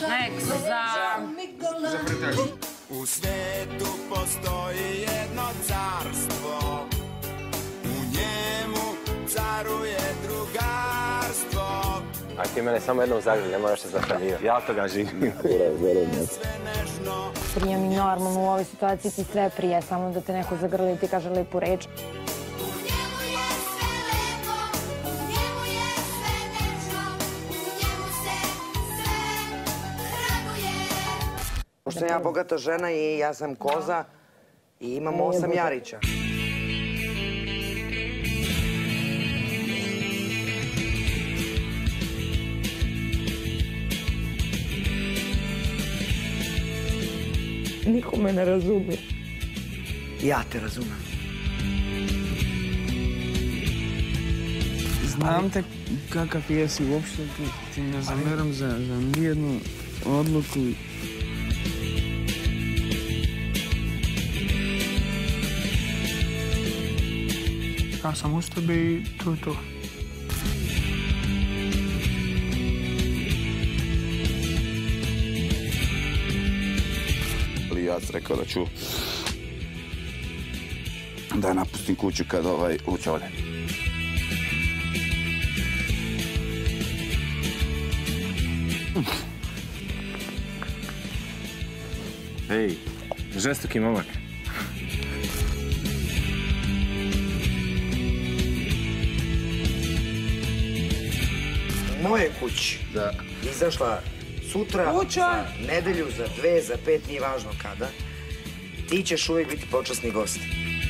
Next za fritežu. U svetu postoji jedno carstvo, u njemu caruje drugarstvo. A ti mene samo jednom zagrli, ne moraš se zahvaljivati. Ja to ga živim. Prije mi normalno u ovoj situaciji ti sve prije, samo da te neko zagrli i ti kaže lepu reč. Pošto sam ja bogata žena i ja sam koza i imam 8 jarića. Niko me ne razumije. Ja te razumem. Znam te kakav jesi uopšte, ti ne zameram za nijednu odluku. Ja sam uz tebe i to je to. Ja sam rekao da ću da napustim kuću kad uđe ovdje. Ej, žestoki momak. U moje kući izašla sutra, za nedelju, za 2, za 5, nije važno kada, ti ćeš uvijek biti počasni gost.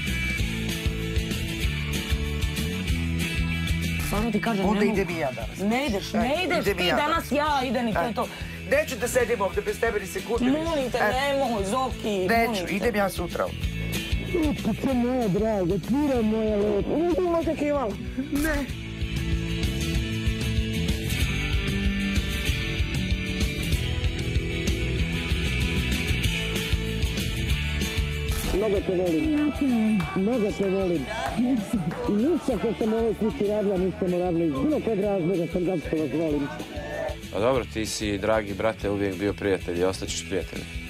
Stvarno ti kažem, ne mogu. Onda idem i ja danas. Ne ideš ti danas, ja idem i to je to. Neću da sedim ovdje bez tebe ni sekunde. Molim te, nemoj, Zoki. Neću, idem ja sutra. Ljubice moja draga, tvira moja lepa. Nisam očekivala. Ne. Mnogo te volim. Mnogo te volim. I ništa što sam u ovoj kući radila, nisam radila. Iz bilo kod razloga sam zato što vas volim. Pa dobro, ti si, dragi brate, uvijek bio prijatelj i ostaćeš prijatelj.